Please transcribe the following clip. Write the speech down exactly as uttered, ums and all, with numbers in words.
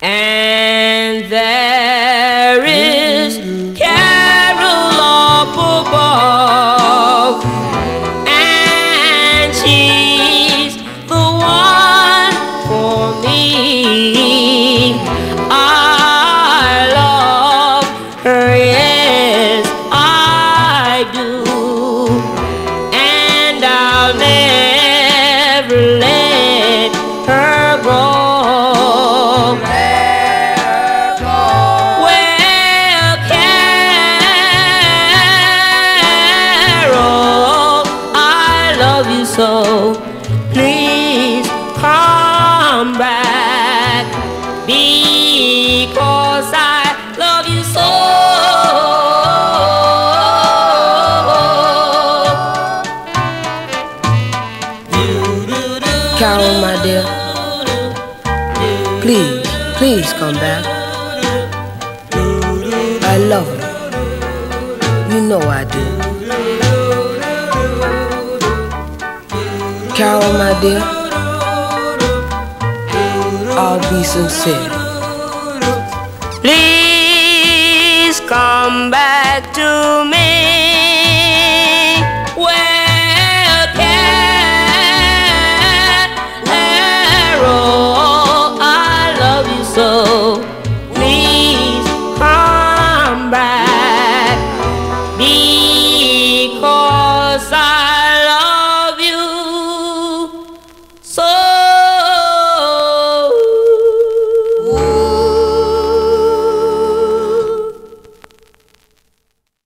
And there is Carol up above, and she's the one for me. I love her, yes I do, and I'll never let her go. So please come back, because I love you so. Carol, my dear, please, please come back. I love you. You know I do. Carol, my dear, I'll be sincere. Please come back to me.